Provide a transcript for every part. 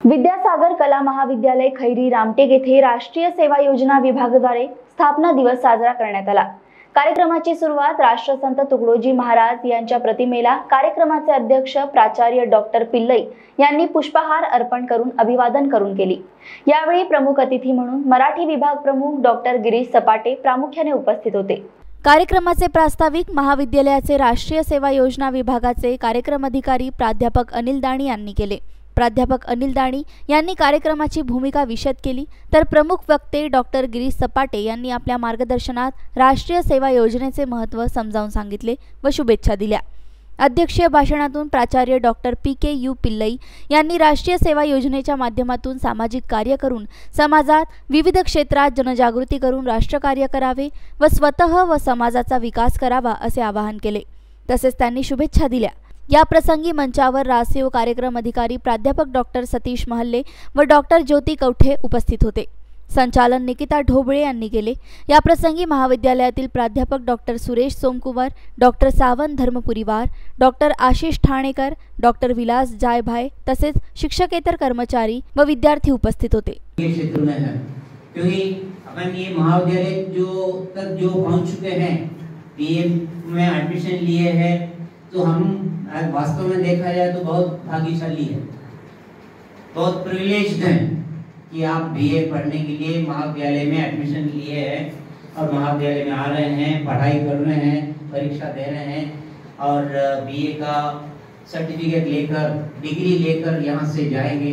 विद्यासागर कला महाविद्यालय खैरी रामटेक येथे राष्ट्रीय सेवा योजना विभागाद्वारे स्थापना दिवस साजरा करण्यात आला। कार्यक्रमाची सुरुवात राष्ट्रसंत तुकडोजी महाराज यांच्या प्रतिमेला कार्यक्रमाचे अध्यक्ष प्राचार्य डॉक्टर पिल्लई यांनी पुष्पहार अर्पण करून अभिवादन करून केली। यावेळी प्रमुख अतिथी म्हणून मराठी विभाग प्रमुख डॉक्टर गिरीश सपाटे प्रामुख्याने उपस्थित होते। कार्यक्रमाचे प्रास्ताविक महाविद्यालयाचे राष्ट्रीय सेवा योजना विभागाचे कार्यक्रम अधिकारी प्राध्यापक अनिल दाणी यांनी केले। प्राध्यापक अनिल दाणी यांनी कार्यक्रमाची भूमिका विशद केली, तर प्रमुख वक्ते डॉक्टर गिरीश सपाटे यांनी आपल्या मार्गदर्शनात राष्ट्रीय सेवा योजनेचे महत्त्व समजावून सांगितले व शुभेच्छा दिल्या। अध्यक्षीय भाषणातून प्राचार्य डॉक्टर PKU पिल्लई यांनी राष्ट्रीय सेवा योजनेच्या माध्यमातून सामाजिक कार्य करून समाजात विविध क्षेत्रात जनजागृती करून राष्ट्रकार्य करावे व स्वतः व समाजाचा विकास करावा असे आवाहन केले। तसेच त्यांनी शुभेच्छा दिल्या। या प्रसंगी मंचावर राजसेवा कार्यक्रम अधिकारी प्राध्यापक डॉक्टर सतीश महल्ले व डॉक्टर ज्योती कवठे उपस्थित होते। संचालन निकिता ढोबळे यांनी केले। या प्रसंगी महाविद्यालयातील प्राध्यापक doctor Suresh Somkumar, doctor Sawant Dharmapuriwar, doctor Ashish Thanekar, doctor Vilas Jaybhai तसेच शिक्षकेतर कर्मचारी व विद्यार्थी उपस्थित होते। क्षेत्र में है क्योंकि अपन ये महाविद्यालय जो पहुंच चुके हैं, बीए में एडमिशन लिए हैं, तो हम वास्तव में देखा जाए तो बहुत भाग्यशाली है, बहुत प्रिविलेज्ड हैं कि आप बीए पढ़ने के लिए महाविद्यालय में एडमिशन लिए हैं और महाविद्यालय में आ रहे हैं, पढ़ाई कर रहे हैं, परीक्षा दे रहे हैं और बीए का सर्टिफिकेट लेकर, डिग्री लेकर यहाँ से जाएंगे,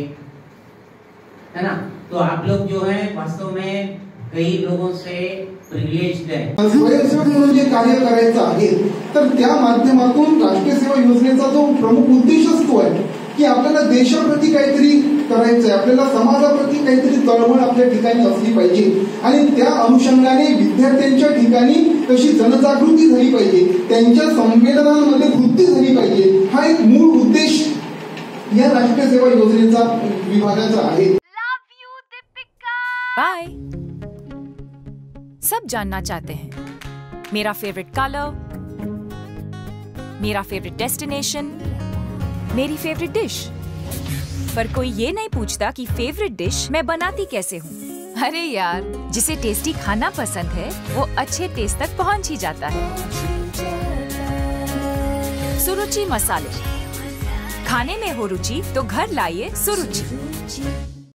है ना। तो आप लोग जो है वास्तव में कई लोगों से प्रिविलेज्ड आहे। स्वयंसेवक म्हणून जे कार्य करायचं आहे तर त्या माध्यमातून राष्ट्रीय सेवा योजनेचा जो प्रमुख उद्देशच तो आहे की आपल्याला देशाप्रती काहीतरी करायचं आहे, आपल्याला समाजाप्रती काहीतरी तळमळ आपल्या ठिकाणी असली पाहिजे आणि त्या अनुषंगाने विद्यार्थ्यांच्या ठिकाणी तशी जनजागृती झाली पाहिजे, त्यांच्या संवेदनांमध्ये वृद्धी झाली पाहिजे। हा एक मूळ उद्देश या राष्ट्रीय सेवा योजनेचा विभागाचा आहे। बाय। सब जानना चाहते हैं मेरा फेवरेट कलर, मेरा फेवरेट डेस्टिनेशन, मेरी फेवरेट डिश, पर कोई ये नहीं पूछता कि फेवरेट डिश मैं बनाती कैसे हूँ। अरे यार, जिसे टेस्टी खाना पसंद है वो अच्छे टेस्ट तक पहुँच ही जाता है। सुरुचि मसाले, खाने में हो रुचि तो घर लाइए सुरुचि।